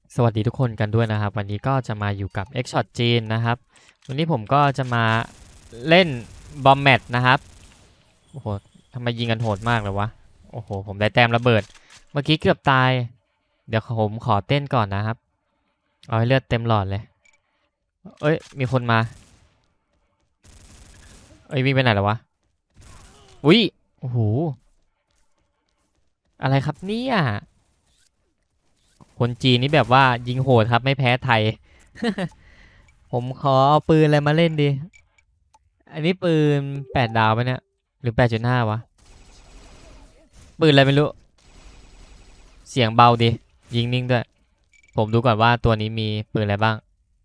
สวัสดีทุกคนกันด้วยนะครับวันนี้ก็จะมาอยู่กับ X-Shot จีนนะครับวันนี้ผมก็จะมาเล่นบอมแมทนะครับโอ้โหทำไมยิงกันโหดมากเลยวะโอ้โหผมได้แต้มระเบิดเมื่อกี้เกือบตายเดี๋ยวผมขอเต้นก่อนนะครับเอาให้เลือดเต็มหลอดเลยเอ้ยมีคนมาเอ้ยวิ่งไปไหนแล้ววะอุ้ยโอ้โหอะไรครับเนี่ยคนจีนนี่แบบว่ายิงโหดครับไม่แพ้ไทยผมขอเอาปืนอะไรมาเล่นดี อันนี้ปืน8 ดาวปะเนี่ยหรือ8.5วะปืนอะไรไม่รู้เสียงเบาดียิงนิ่งด้วยผมดูก่อนว่าตัวนี้มีปืนอะไรบ้าง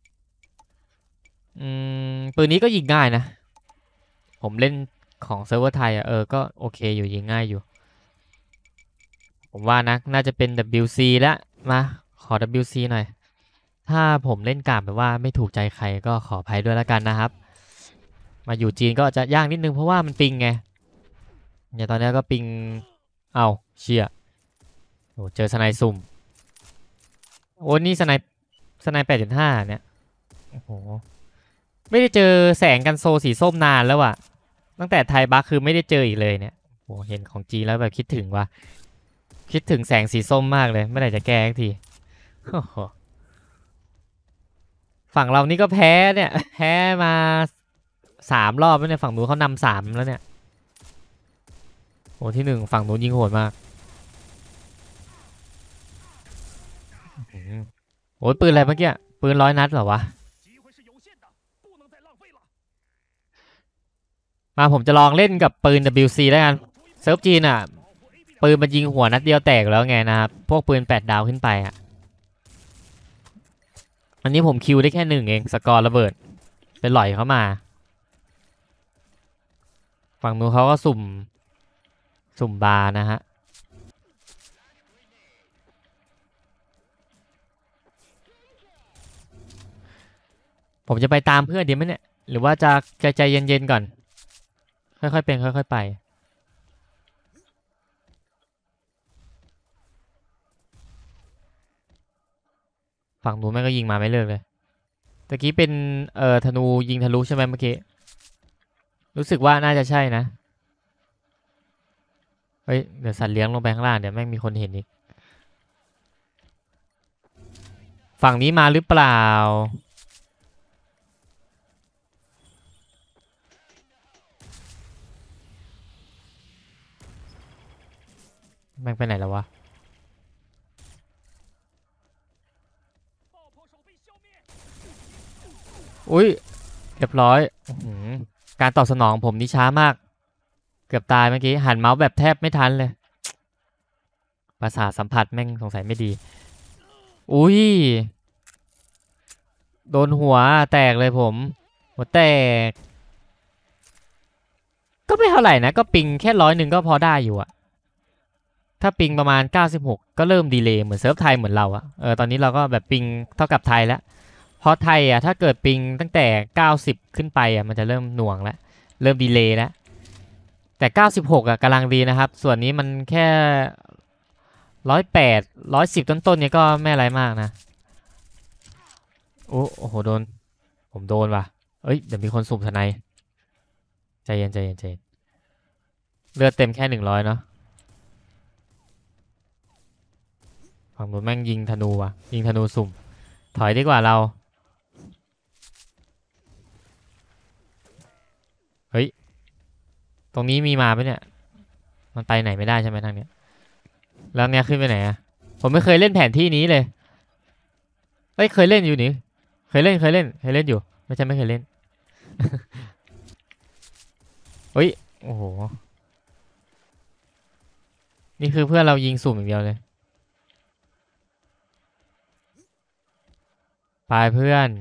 ปืนนี้ก็ยิงง่ายนะผมเล่นของเซิร์ฟเวอร์ไทยอะก็โอเคอยู่ยิงง่ายอยู่ผมว่านะน่าจะเป็น WC แล้วมาขอ WC หน่อยถ้าผมเล่นกาบแบบว่าไม่ถูกใจใครก็ขออภัยด้วยแล้วกันนะครับมาอยู่จีนก็จะยากนิดนึงเพราะว่ามันปิงไงเนี่ยตอนนี้ก็ปิงเอาเชี่ยโอ้เจอสไนสุ่ม โอ้นี่สไน8.5เนี่ยโอ้โหไม่ได้เจอแสงกันโซสีส้มนานแล้วอะตั้งแต่ไทยบัคคือไม่ได้เจออีกเลยเนี่ยโอ้เห็นของจีแล้วแบบคิดถึงว่ะคิดถึงแสงสีส้มมากเลยเมื่อไหร่จะแก้สักทีโอ้โหฝั่งเรานี่ก็แพ้เนี่ยแพ้มา3 รอบแล้วเนี่ยฝั่งนู้นเขานำ3แล้วเนี่ยโอ้ที่1ฝั่งนู้นยิงโหดมากโอ้ยปืนอะไรเมื่อกี้ปืน100 นัดเหรอวะมาผมจะลองเล่นกับปืน WC แล้วกันเซิร์ฟจีนอ่ะ ปืนมันยิงหัวนัดเดียวแตกแล้วไงนะครับพวกปืน8 ดาวขึ้นไปอ่ะอันนี้ผมคิวได้แค่1เองสกอร์ระเบิดเป็นหล่อยเข้ามาฝั่งนู้นเขาก็สุ่มบาร์นะฮะผมจะไปตามเพื่อนดีไหมเนี่ยหรือว่าจะใจเย็นๆก่อนค่อยๆเป็นค่อยๆไปฝั่งนู้นแม่งก็ยิงมาไม่เลิกเลยตะกี้เป็นธนูยิงทะลุใช่ไหมเมื่อกี้รู้สึกว่าน่าจะใช่นะเฮ้ยเดี๋ยวสัตว์เลี้ยงลงไปข้างล่างเดี๋ยวแม่งมีคนเห็นอีกฝั่งนี้มาหรือเปล่าแม่งไปไหนแล้ววะอุ้ยเรียบร้อยการตอบสนองผมนี่ช้ามากเกือบตายเมื่อกี้หันเมาส์แบบแทบไม่ทันเลยประสาทสัมผัสแม่งสงสัยไม่ดีอุ้ยโดนหัวแตกเลยผมหัวแตกก็ไม่เท่าไหร่นะก็ปิงแค่100ก็พอได้อยู่อะถ้าปิงประมาณ96ก็เริ่มดีเลย์เหมือนเซิร์ฟไทยเหมือนเราอะตอนนี้เราก็แบบปิงเท่ากับไทยแล้วเพราะไทยอะถ้าเกิดปิงตั้งแต่90ขึ้นไปอะมันจะเริ่มหน่วงแล้วเริ่มดีเลย์แล้วแต่96อะกำลังดีนะครับส่วนนี้มันแค่108110ต้นๆเนี่ยก็ไม่อะไรมากนะโอ้โหโดนผมโดนว่ะเอ้ยเดี๋ยวมีคนสุ่มทนายใจเย็นใจเย็นใจเย็นเลือดเต็มแค่100เนาะฝั่งนู้นแม่งยิงธนูว่ะยิงธนูสุ่มถอยดีกว่าเราเฮ้ยตรงนี้มีมาปะเนี่ยมันไปไหนไม่ได้ใช่ไหมทางเนี้ยแล้วเนี้ยขึ้นไปไหนอะผมไม่เคยเล่นแผนที่นี้เลยเอ้ยเคยเล่นอยู่นี่เคยเล่นอยู่ไม่ใช่ไม่เคยเล่นเฮ้ยโอ้โหนี่คือเพื่อนเรายิงสุ่มอย่างเดียวเลยไปเพื่อน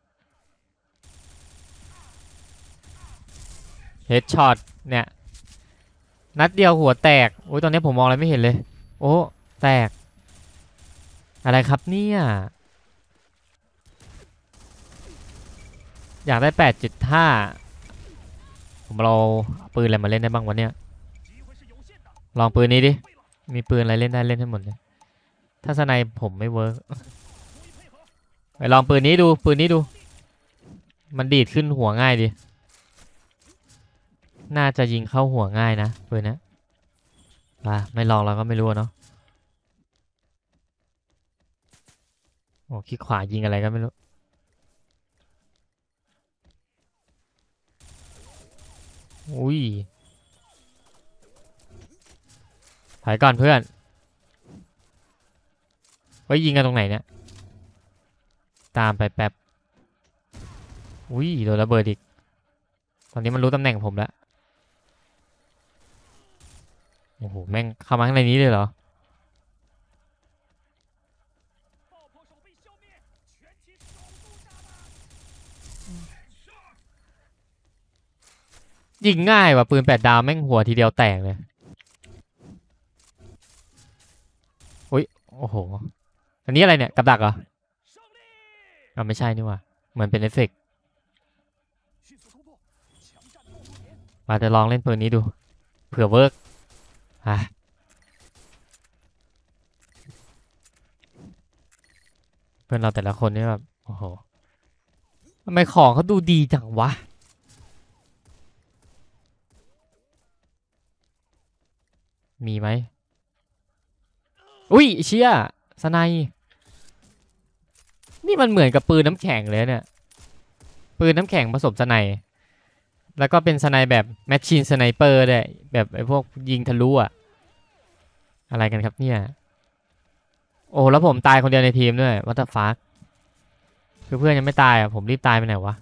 เฮดช็อตเนี่ยนัดเดียวหัวแตกโอ้ยตอนนี้ผมมองอะไรไม่เห็นเลยโอ้แตกอะไรครับเนี่ยอยากได้8.5ผมเราปืนอะไรมาเล่นได้บ้างวะเนี่ยลองปืนนี้ดิมีปืนอะไรเล่นได้เล่นให้หมดเลยถ้าสไนผมไม่เวิร์กไปลองปืนนี้ดูปืนนี้ดูมันดีดขึ้นหัวง่ายดิน่าจะยิงเข้าหัวง่ายนะปืนนะไม่ลองเราก็ไม่รู้เนาะโอ้คลิกขวายิงอะไรก็ไม่รู้อุ้ยถอยก่อนเพื่อนไว้ยิงกันตรงไหนเนี่ยตามไปแป๊บอุ้ยโดนระเบิดอีกตอนนี้มันรู้ตำแหน่งผมแล้วโอ้โหแม่งเข้ามาข้างในนี้เลยเหรอยิงง่ายว่ะปืน8 ดาวแม่งหัวทีเดียวแตกเลยอุ้ยโอ้โหอันนี้อะไรเนี่ยกับดักเหรอไม่ใช่นี่ว่ะเหมือนเป็นเอฟเฟกต์มาจะลองเล่นปืนนี้ดูเผื่อเวิร์กเพื่อนเราแต่ละคนนี่แบบโอ้โหทำไมของเขาดูดีจังวะมีไหมอุ้ยเชี่ยสไนนี่มันเหมือนกับปืนน้ำแข็งเลยเนี่ยปืนน้ำแข็งผสมสไนแล้วก็เป็นสไนแบบแมชชีนสไนเปอร์ด้วยแบบไอ้พวกยิงทะลุอะอะไรกันครับเนี่ยโอ้แล้วผมตายคนเดียวในทีมด้วยวัตถุฟ้าคือเพื่อนยังไม่ตายอ่ะผมรีบตายไปไหนวะ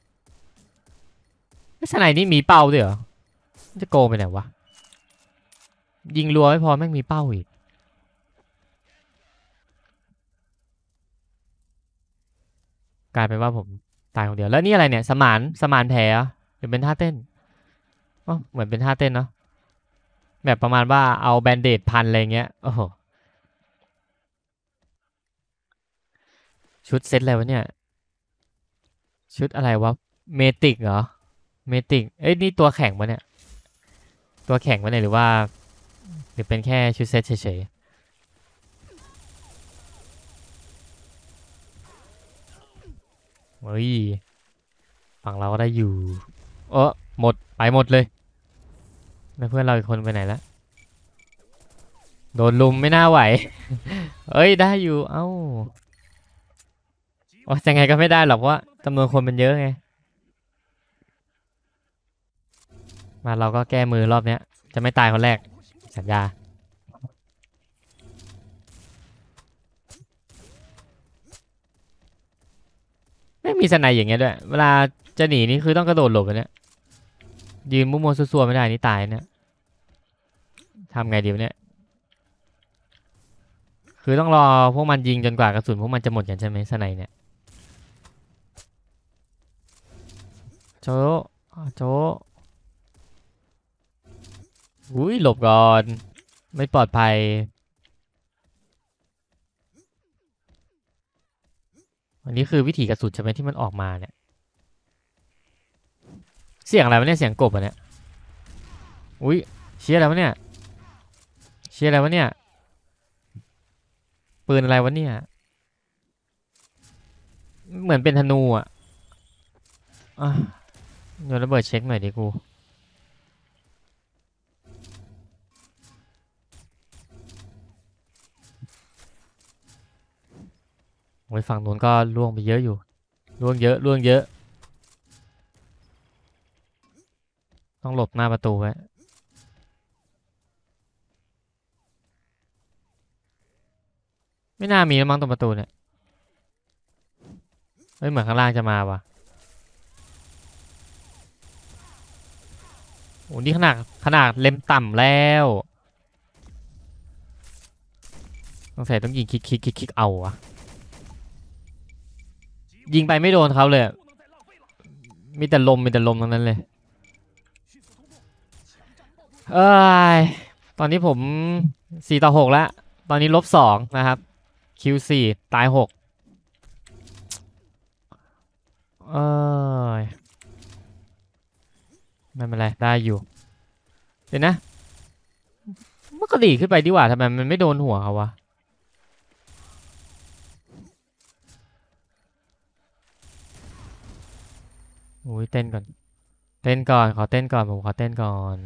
สไนนี่มีเป้าด้วยเหรอจะโกงไปไหนวะยิงรัวไม่พอแม่งมีเป้าอีกกลายเป็นว่าผมตายคนเดียวแล้วนี่อะไรเนี่ยสมานแผลหรือเป็นท่าเต้นอ๋อเหมือนเป็นท่าเต้นเนาะแบบประมาณว่าเอาแบนเดดพันอะไรเงี้ยโอ้โหชุดเซ็ตอะไรวะเนี่ยชุดอะไรวะเมติกเหรอเมติกเอ้ยนี่ตัวแข็งวะเนี่ยตัวแข็งวะเนี่ยหรือเป็นแค่ชุดเซ็ตเฉยๆเฮ้ยฝั่งเราก็ได้อยู่หมดไปหมดเลยแล้วเพื่อนเราอีกคนไปไหนแล้วโดนลุมไม่น่าไหวเอ้ยได้อยู่เอ้ายังไงก็ไม่ได้หรอกเพราะว่าจำนวนคนมันเยอะไงมาเราก็แก้มือรอบเนี้ยจะไม่ตายคนแรกสัญญาไม่มีสไนอย่างเงี้ยด้วยเวลาจะหนีนี่คือต้องกระโดดหลบเนี่ยยืนมั่วๆซัวๆไม่ได้นี่ตายเนี่ยทำไงดีวะเนี่ยคือต้องรอพวกมันยิงจนกว่ากระสุนพวกมันจะหมดกันใช่ไหมสไนเนี่ยโจโจอุ้ยหลบก่อนไม่ปลอดภัยอันนี้คือวิถีกระสุนใช่ไหมที่มันออกมาเนี่ยเสียงอะไรวะเนี่ยเสียงกบอ่ะเนี่ยอุ้ยเชียร์อะไรวะเนี่ยเชียร์อะไรวะเนี่ยปืนอะไรวะเนี่ยเหมือนเป็นธนูอ่ะโยนระเบิดเช็คหน่อยดิกูโอ้ยฝั่งนู้นก็ล่วงไปเยอะอยู่ล่วงเยอะล่วงเยอะต้องหลบหน้าประตูไว้ไม่น่ามีแล้วมั้งตรงประตูเนี่ยเฮ้ยเหมือนข้างล่างจะมาว่ะโอ้นี่ขนาดเล็มต่ำแล้วต้องยิงคลิกเอาอะยิงไปไม่โดนเขาเลยมีแต่ลมตรงนั้นเลยเอ้ยตอนนี้ผม4-6แล้วตอนนี้-2นะครับ Q4 ตาย6เอ้ยไม่เป็นไรได้อยู่เดี๋ยวนะมันก็ดีขึ้นไปดีกว่าทำไมมันไม่โดนหัวเขาวะอุ้ยเต้นก่อนเต้นก่อนขอเต้นก่อนผมขอเต้นก่อน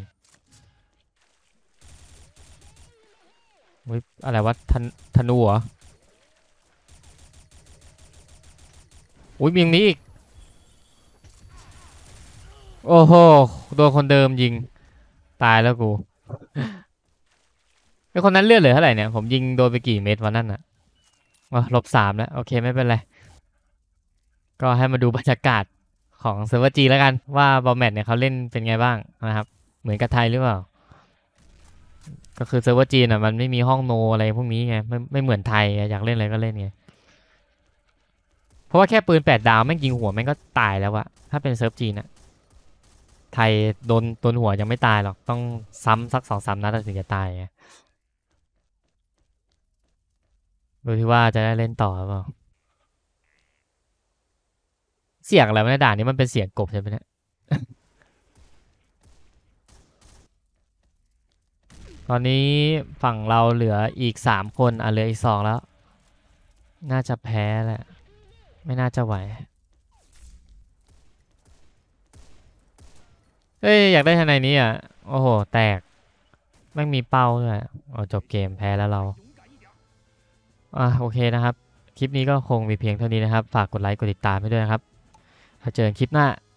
อุ้ยอะไรวะธนูเหรออุ้ยมีอย่างนี้อีกโอ้โหโดนคนเดิมยิงตายแล้วกูไอคนนั้นเลือดเหลือเท่าไหร่เนี่ยผมยิงโดนไปกี่เม็ดวันนั้นอ่ะอ๋อ-3แล้วโอเคไม่เป็นไรก็ให้มาดูบรรยากาศของเซิร์ฟเวอร์จีแล้วกันว่าบอลแมทเนี่ยเขาเล่นเป็นไงบ้างนะครับเหมือนกับไทยหรือเปล่าก็คือเซิร์ฟเวอร์จีนอ่ะมันไม่มีห้องโนอะไรพวกนี้ไงไม่เหมือนไทยอยากเล่นอะไรก็เล่นไงเพราะว่าแค่ปืน8 ดาวแม่งยิงหัวแม่งก็ตายแล้วอะถ้าเป็นเซิร์ฟจีนอะไทยโดนหัวยังไม่ตายหรอกต้องซ้ำสัก2-3 นัดถึงจะตายไงดูที่ว่าจะได้เล่นต่อหรือเปล่าเสียงอะไรไม่ได้ด่านนี้มันเป็นเสียงกบใช่ไหมเนี่ยตอนนี้ฝั่งเราเหลืออีก3 คนอ่ะเหลืออีก2แล้วน่าจะแพ้แหละไม่น่าจะไหวเอ้ยอยากได้ทนายนี้อ่ะโอ้โหแตกแม่งมีเป้าด้วยเอาจบเกมแพ้แล้วเราโอเคนะครับคลิปนี้ก็คงมีเพียงเท่านี้นะครับฝากกดไลค์กดติดตามให้ด้วยนะครับถ้าเจอกันคลิปหน้า